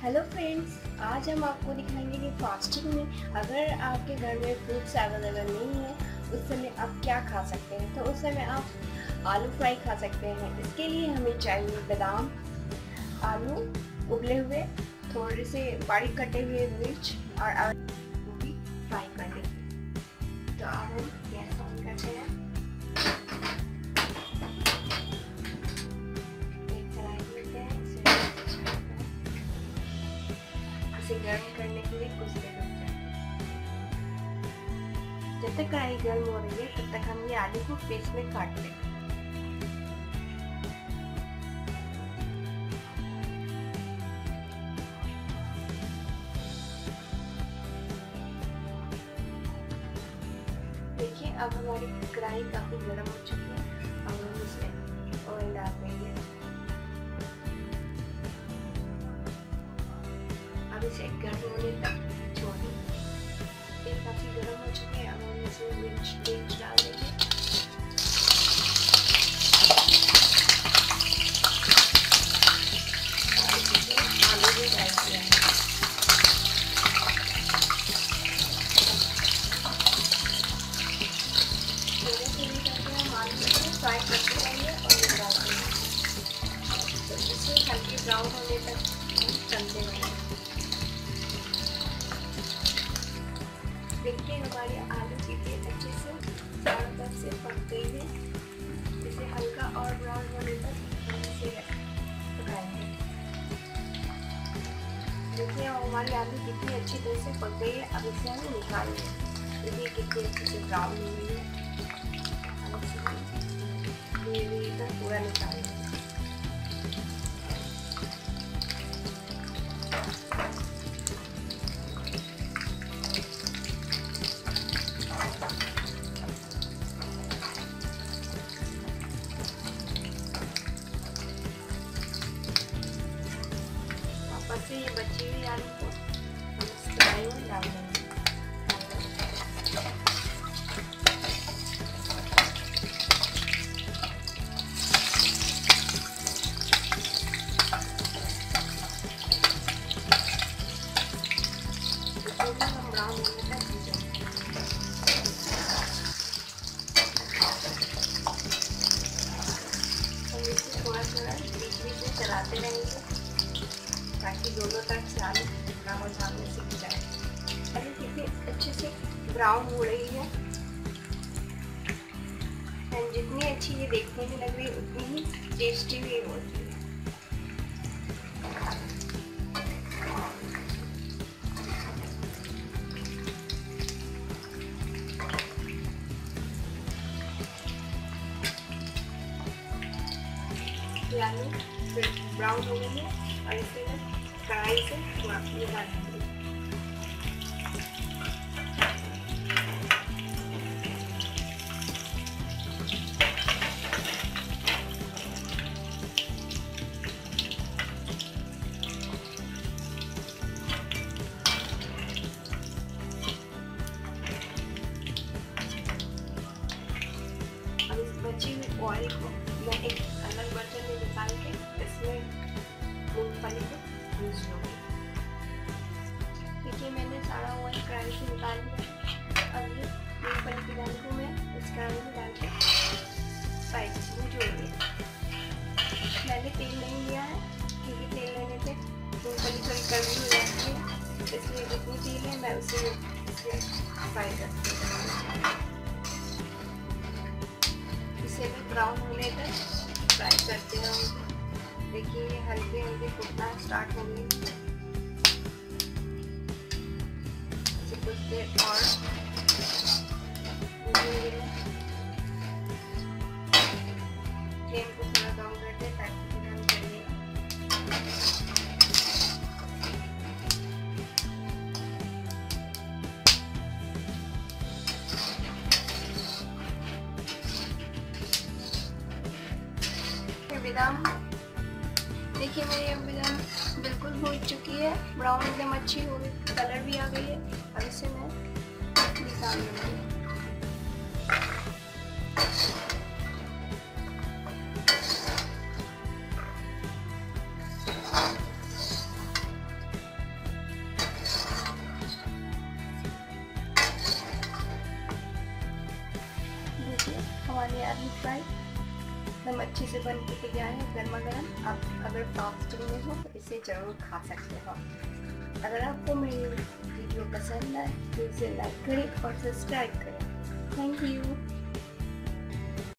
Hello friends, आज हम आपको दिखाएंगे कि फास्टिंग में अगर आपके घर में फ्रूट्स अवेलेबल नहीं है उस समय आप क्या खा सकते हैं। तो उस समय आप आलू फ्राई खा सकते हैं। इसके लिए हमें चाहिए बादाम, आलू उबले हुए, थोड़े से बारीक कटे हुए मिर्च और आलू भी फ्राई कर देंगे। तो अब हम गैस ऑन करते हैं। इसे गर्म करने के लिए कुछ देर रुक जाए। जब तक कढ़ाई गर्म हो रही है तब तक हम ये आलू को पीस में काट लेंगे। देखिए अब हमारी कढ़ाई काफी गर्म हो चुकी है। अब हम इसमें ऑयल डाल देंगे। अब इसे गर्म होने तक छोड़ देंगे। ये काफी गर्म हो चुके हैं। अब हम इसमें मिर्च डाल देंगे। आलू भी डाल दिया है। थोड़े थोड़ी करके हम आलू को फ्राई करते रहेंगे और मिला देंगे। तो इसे हल्के ब्राउन होने तक तलते रहेंगे। देखिए हमारी आलू कितने अच्छे से चारों तरफ से पक गई है। इसे हल्का और ब्राउन होने तक हम इसे पकाएंगे। देखिए हमारी आलू कितनी अच्छी तरह से पक गई है। अब इसे हम निकाल लेंगे। देखिए कितनी अच्छे से ब्राउन हो गई है। अब इसे पूरा निकाल लेंगे। से ये बची हुई आलू को हम इस कढ़ाई में डाल देंगे। हम ब्राउन होने तक भूनेंगे। हम इसे थोड़ा थोड़ा बीच बीच में चलाते रहेंगे ताकि दोनों तरफ से आलू ब्राउन और सामने सीख जाए। आलू कितनी अच्छे से ब्राउन हो रही है एंड जितनी अच्छी ये देखने में लग रही है उतनी ही टेस्टी भी होती है। ये आलू ब्राउन हो गई है और इसे मैं कढ़ाई से थोड़ा निकाल दूँगी। अब इस बची हुई ऑयल को मैं एक अलग बर्तन में निकाल के इसमें मूंगफली को भून लूँगी। देखिए मैंने सारा ऑयल कढ़ाई से निकाल लिया। अब ये मूंगफली की दाल को मैं इस कढ़ाई में डाल के फ्राई भूनूँगी। मैंने तेल नहीं लिया है क्योंकि तेल लेने से मूंगफली थोड़ी कड़वी हो जाती है, इसलिए जितनी तेल है मैं उसे फ्राई करती हूँ। इसे मैं ब्राउन होने तक फ्राई करते रहूँगी। देखिए ये हल्के हल्के फूटना स्टार्ट हो गई। इसे कुछ देर और भूनेंगे। फ्लेम को थोड़ा कम कर दे ताकि फिर हम चलेगा। बादाम देखिए मेरी बेदाम बिल्कुल भून चुकी है, ब्राउन एकदम अच्छी हो गई, कलर भी आ गई है। अब इसे मैं निकाल लूँगी। हमारे आलू फ्राई एकदम अच्छे से बन के तैयार है, गर्मा गर्म। आप अगर फास्टिंग में हो तो इसे ज़रूर खा सकते हो। अगर आपको मेरी वीडियो पसंद आए तो इसे लाइक करें और सब्सक्राइब करें। Thank you.